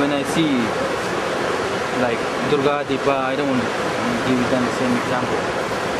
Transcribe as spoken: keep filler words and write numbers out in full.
when I see like Durga Deepa, I don't want to give them the same example.